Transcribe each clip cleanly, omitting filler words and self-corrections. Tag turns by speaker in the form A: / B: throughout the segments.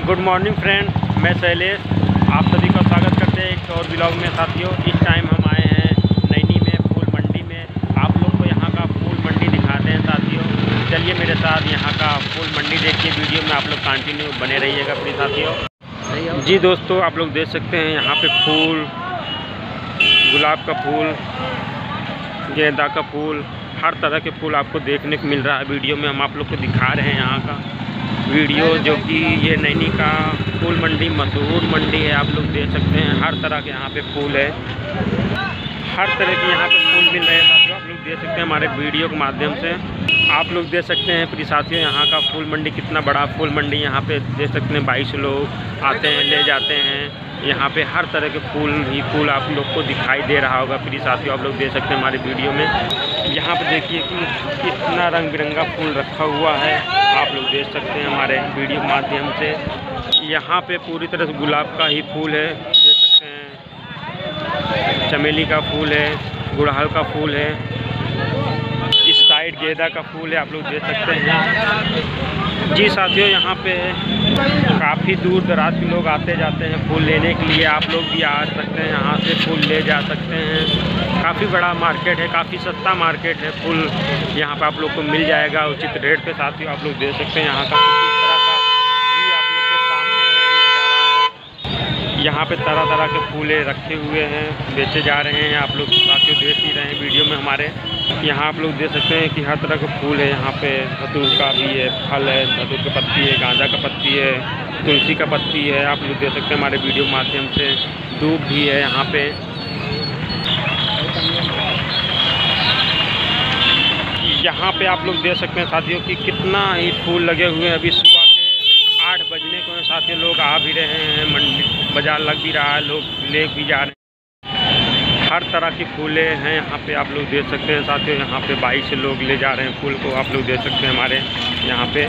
A: Good morning friend, मैं शैलेश आप सभी का स्वागत करते हैं एक और ब्लॉग में। साथियों, इस टाइम हम आए हैं नैनी में फूल मंडी में। आप लोग को यहाँ का फूल मंडी दिखाते हैं। साथियों, चलिए मेरे साथ यहाँ का फूल मंडी देखिए। वीडियो में आप लोग कंटिन्यू बने रहिएगा प्लीज़। साथियों जी दोस्तों, आप लोग देख सकते हैं यहाँ पे फूल, गुलाब का फूल, गेंदा का फूल, हर तरह के फूल आपको देखने को मिल रहा है। वीडियो में हम आप लोग को दिखा रहे हैं यहाँ का वीडियो, जो कि ये नैनी का फूल मंडी मशहूर मंडी है। आप लोग देख सकते हैं हर तरह के यहाँ पे फूल है, हर तरह के यहाँ पे फूल मिल रहे हैं। साथियों, आप लोग देख सकते हैं हमारे वीडियो के माध्यम से। आप लोग देख सकते हैं प्रिय साथियों, यहाँ का फूल मंडी कितना बड़ा फूल मंडी। यहाँ पे देख सकते हैं 22 लोग आते हैं, ले जाते हैं। यहाँ पे हर तरह के फूल ही फूल आप लोग को दिखाई दे रहा होगा प्रिय साथियों। आप लोग देख सकते हैं हमारे वीडियो में। यहाँ पे देखिए कि कितना रंग बिरंगा फूल रखा हुआ है। आप लोग देख सकते हैं हमारे वीडियो के माध्यम से। यहाँ पे पूरी तरह से गुलाब का ही फूल है, देख सकते हैं। चमेली का फूल है, गुड़हल का फूल है, इस साइड गेंदा का फूल है। आप लोग देख सकते हैं जी साथियों। यहाँ पे काफ़ी दूर दराज के लोग आते जाते हैं फूल लेने के लिए। आप लोग भी आ सकते हैं, यहाँ से फूल ले जा सकते हैं। काफ़ी बड़ा मार्केट है, काफ़ी सस्ता मार्केट है। फूल यहाँ पे आप लोग को मिल जाएगा उचित रेट पे। साथियों, आप लोग देख सकते हैं यहाँ का किस तरह का भी आप लोग के सामने है। यहाँ पे तरह तरह के फूले रखे हुए हैं, बेचे जा रहे हैं। आप लोग साथियों देख ही रहे हैं वीडियो में हमारे। यहाँ आप लोग देख सकते हैं कि हर तरह के फूल है। यहाँ पे धतूर का भी है, फल है, धतूर की पत्ती है, गांजा का पत्ती है, तुलसी का पत्ती है। आप लोग देख सकते हैं हमारे वीडियो के माध्यम से। दूब भी है यहाँ पे। यहाँ पे आप लोग देख सकते हैं साथियों कि कितना ही फूल लगे हुए हैं। अभी सुबह के 8 बजने को साथियों, लोग आ भी रहे हैं, मंडी बाजार लग भी रहा है, लोग ले भी जा रहे हैं। हर तरह के फूले हैं यहाँ पे। आप लोग देख सकते हैं साथियों, यहाँ पे 22 लोग ले जा रहे हैं फूल को। आप लोग देख सकते हैं हमारे यहाँ पे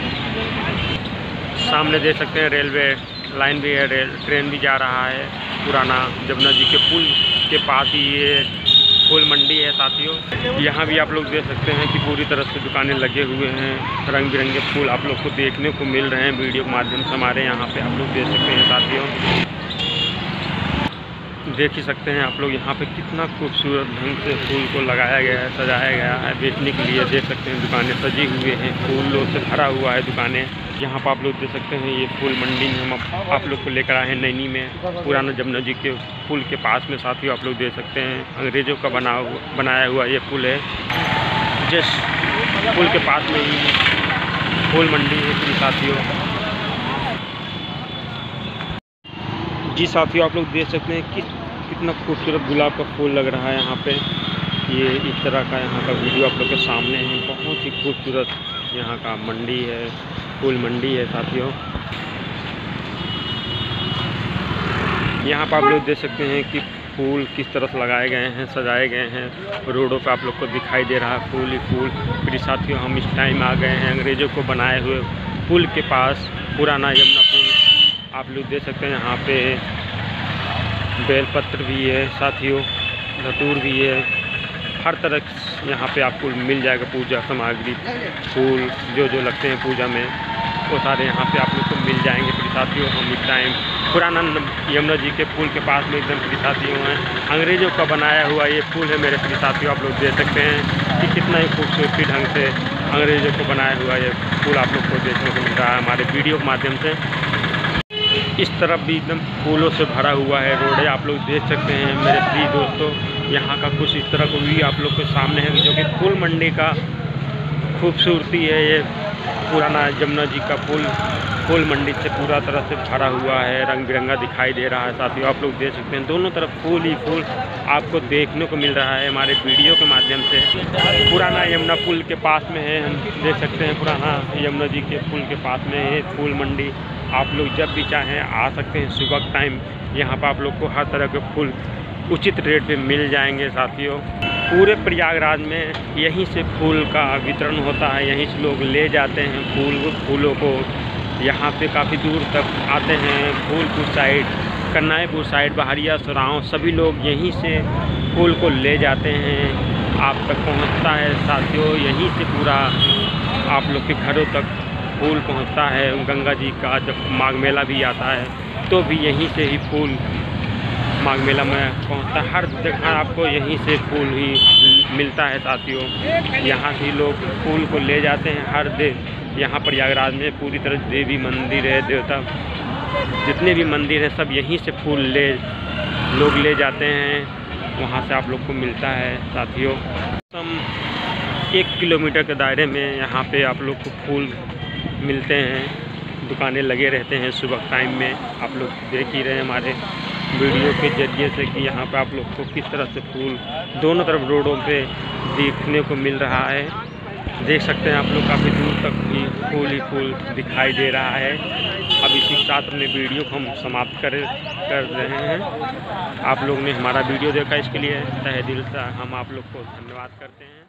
A: सामने देख सकते हैं रेलवे लाइन भी है, ट्रेन भी जा रहा है। पुराना जमुना जी के पुल के पास ही ये फूल मंडी है साथियों। यहाँ भी आप लोग देख सकते हैं कि पूरी तरह से दुकानें लगे हुए हैं। रंग बिरंगे फूल आप लोग को देखने को मिल रहे हैं वीडियो के माध्यम से हमारे यहाँ पे। आप लोग देख सकते हैं साथियों, देख ही सकते हैं आप लोग यहाँ पे कितना खूबसूरत ढंग से फूल को लगाया गया है, सजाया गया है बेचने के लिए। देख सकते हैं दुकानें सजी हुए हैं, फूलों से भरा हुआ है दुकानें। यहाँ पर आप लोग देख सकते हैं ये फूल मंडी में हम आप लोग को लेकर आए हैं नैनी में, पुराना जमुना जी के पुल के पास में। साथियों, आप लोग देख सकते हैं अंग्रेज़ों का बनाया हुआ ये पुल है। जिस पुल के पास में ही फूल मंडी है साथियों। जी साथियों, आप लोग देख सकते हैं कि कितना खूबसूरत गुलाब का फूल लग रहा है यहाँ पे। ये इस तरह का यहाँ का वीडियो आप लोग के सामने है। बहुत ही खूबसूरत यहाँ का मंडी है, फूल मंडी है साथियों। यहाँ पर आप लोग देख सकते हैं कि फूल किस तरह से लगाए गए हैं, सजाए गए हैं। रोडों पे आप लोग को दिखाई दे रहा है फूल ही फूल। फिर साथियों, हम इस टाइम आ गए हैं अंग्रेज़ों को बनाए हुए पुल के पास, पुराना यमुना पुल। आप लोग देख सकते हैं यहाँ पे बेलपत्र भी है साथियों, धतूर भी है। हर तरह यहाँ पे आपको मिल जाएगा पूजा सामग्री, फूल जो जो लगते हैं पूजा में, वो सारे यहाँ पे आप लोग को मिल जाएंगे। प्रिय साथियों, हम इस टाइम पुराना यमुना जी के पुल के पास में एकदम प्रिय साथियों हैं। अंग्रेज़ों का बनाया हुआ ये पुल है मेरे प्रिय साथियों। आप लोग देख सकते हैं कि कितना ही खूबसूरती ढंग से अंग्रेज़ों को बनाया हुआ ये पुल आप लोग को देखने को मिल रहा है हमारे वीडियो के माध्यम से। इस तरफ भी एकदम फूलों से भरा हुआ है रोड। आप लोग देख सकते हैं मेरे प्रिय दोस्तों, यहाँ का कुछ इस तरह को भी आप लोग के सामने है, जो कि फूल मंडी का खूबसूरती है। ये पुराना जमुना जी का पुल फूल मंडी से पूरा तरह से भरा हुआ है, रंग बिरंगा दिखाई दे रहा है साथियों। आप लोग देख सकते हैं दोनों तरफ फूल ही फूल आपको देखने को मिल रहा है हमारे वीडियो के माध्यम से। पुराना यमुना पुल के पास में है, हम देख सकते हैं पुराना यमुना जी के पुल के पास में है फूल मंडी। आप लोग जब भी चाहें आ सकते हैं सुबह टाइम। यहाँ पर आप लोग को हर तरह के फूल उचित रेट पे मिल जाएंगे साथियों। पूरे प्रयागराज में यहीं से फूल का वितरण होता है, यहीं से लोग ले जाते हैं फूलों को। यहाँ पे काफ़ी दूर तक आते हैं, फूलपुर साइड, कन्नाईपुर साइड, बहरिया, सराँव, सभी लोग यहीं से फूल को ले जाते हैं। आप तक पहुँचता है साथियों, यहीं से पूरा आप लोग के घरों तक फूल पहुंचता है गंगा जी का। जब माघ मेला भी आता है तो भी यहीं से ही फूल माघ मेला में पहुंचता है। हर जगह आपको यहीं से फूल ही मिलता है साथियों। यहाँ से लोग फूल को ले जाते हैं हर दिन। यहाँ प्रयागराज में पूरी तरह देवी मंदिर है, देवता जितने भी मंदिर है सब यहीं से फूल लोग ले जाते हैं। वहाँ से आप लोग को मिलता है साथियों। हम 1 किलोमीटर के दायरे में यहाँ पे आप लोग को फूल मिलते हैं। दुकानें लगे रहते हैं सुबह टाइम में। आप लोग देख ही रहे हैं हमारे वीडियो के ज़रिए से कि यहाँ पे आप लोग को किस तरह से फूल दोनों तरफ रोडों पे देखने को मिल रहा है। देख सकते हैं आप लोग काफ़ी दूर तक भी ही फूल दिखाई दे रहा है। अब इसी के साथ अपने वीडियो को हम समाप्त कर रहे हैं। आप लोग ने हमारा वीडियो देखा इसके लिए तहे दिल से हम आप लोग को धन्यवाद करते हैं।